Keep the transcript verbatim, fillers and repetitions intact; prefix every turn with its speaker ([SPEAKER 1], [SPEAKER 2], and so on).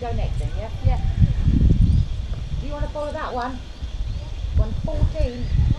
[SPEAKER 1] go next then, yeah?
[SPEAKER 2] Yeah.
[SPEAKER 1] Do you want to follow that one? one fourteen.